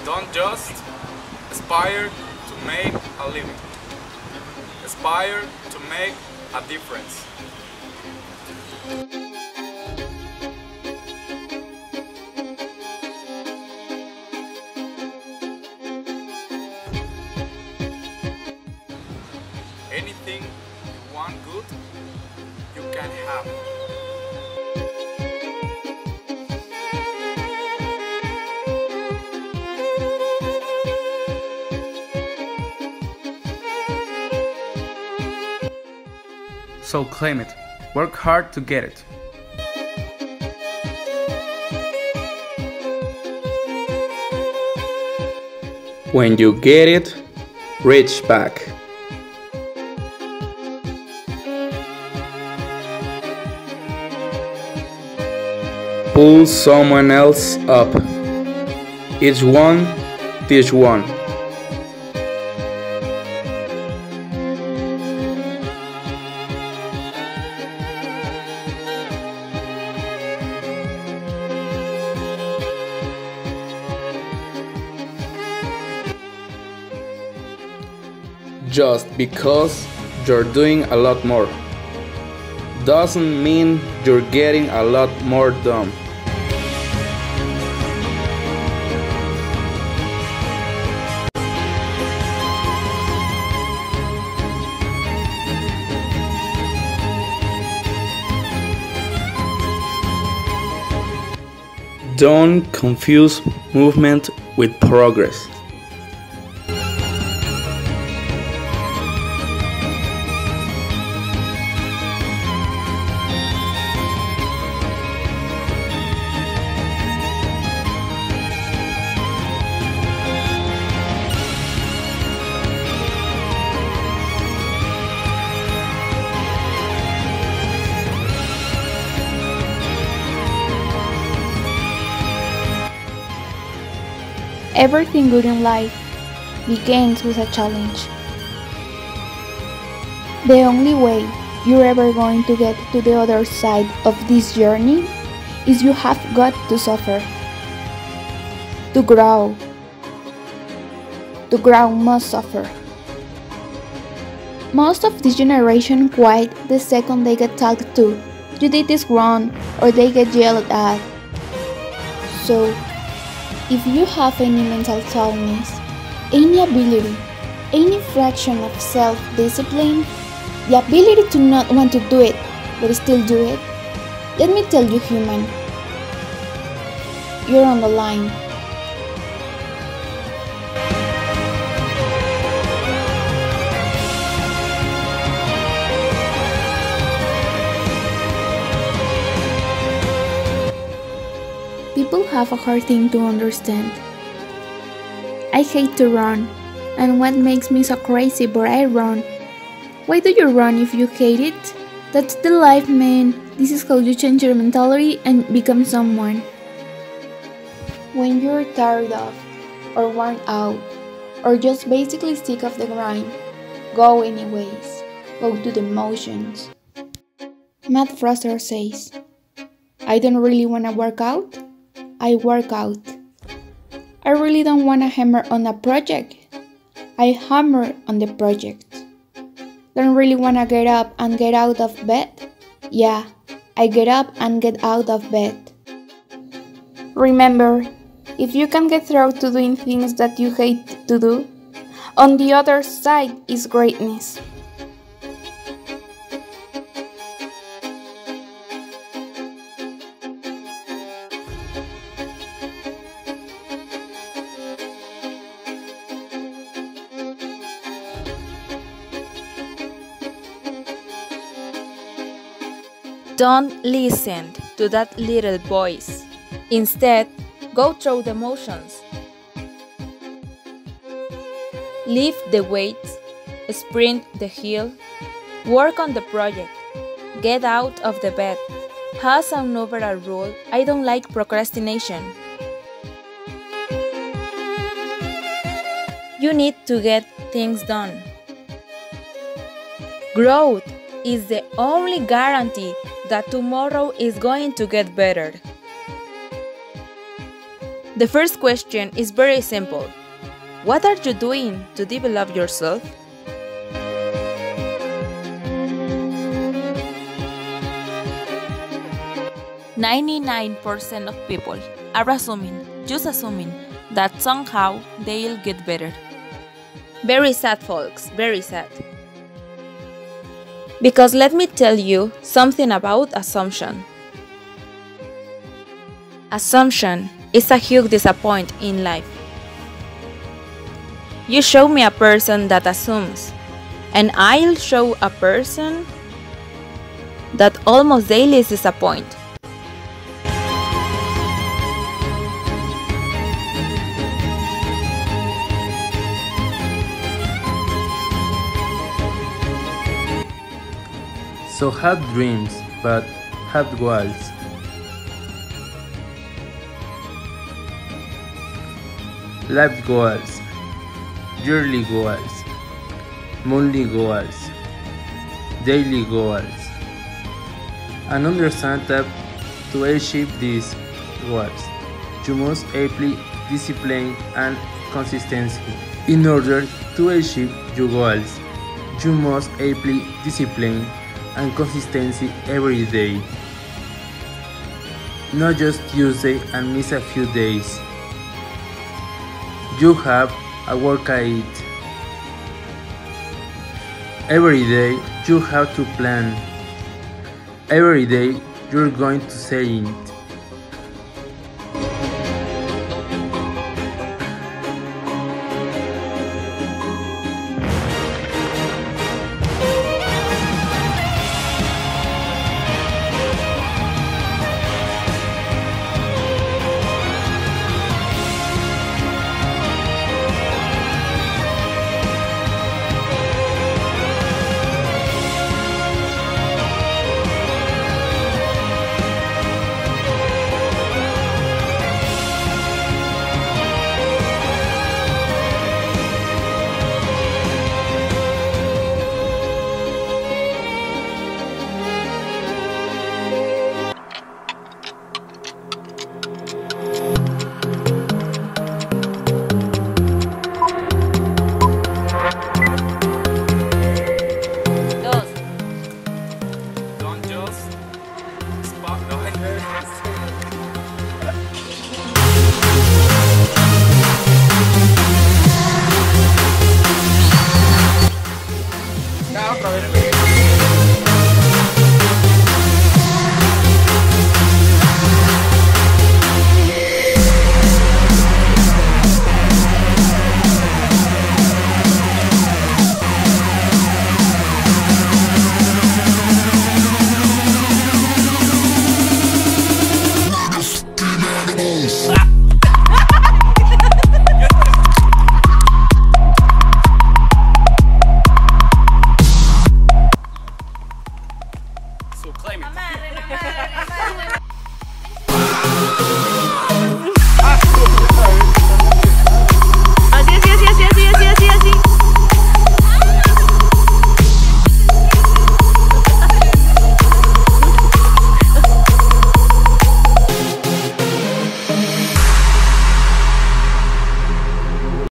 Don't just aspire to make a living. Aspire to make a difference. Anything you want good, you can have. So claim it. Work hard to get it. When you get it, reach back. Pull someone else up. Each one, teach one. Just because you're doing a lot more doesn't mean you're getting a lot more done. Don't confuse movement with progress. Everything good in life begins with a challenge. The only way you're ever going to get to the other side of this journey is you have got to suffer. To grow must suffer. Most of this generation quit the second they get talked to. You did this wrong, or they get yelled at. So, if you have any mental illness, any ability, any fraction of self-discipline, the ability to not want to do it, but still do it, let me tell you, human, you're on the line. People have a hard thing to understand. I hate to run, and what makes me so crazy but I run. Why do you run if you hate it? That's the life, man. This is how you change your mentality and become someone. When you're tired of, or worn out, or just basically sick of the grind, go anyways. Go to the motions. Matt Fraser says, I don't really want to work out. I work out. I really don't want to hammer on a project. I hammer on the project. Don't really want to get up and get out of bed. Yeah, I get up and get out of bed. Remember, if you can get through to doing things that you hate to do, on the other side is greatness. Don't listen to that little voice. Instead, go through the motions. Lift the weights, sprint the hill, work on the project, get out of the bed. As an overall rule, I don't like procrastination. You need to get things done. Growth is the only guarantee that tomorrow is going to get better. The first question is very simple. What are you doing to develop yourself? "99% of people are just assuming, that somehow they'll get better." Very sad, folks, very sad. Because let me tell you something about assumption. Assumption is a huge disappointment in life. You show me a person that assumes, and I'll show a person that almost daily is disappointed. So have dreams, but have goals. Life goals, yearly goals, monthly goals, daily goals. And understand that to achieve these goals, you must apply discipline and consistency. In order to achieve your goals, you must apply discipline and consistency every day, not just Tuesday and miss a few days. You have a work at it. Every day you have to plan. Every day you're going to say it.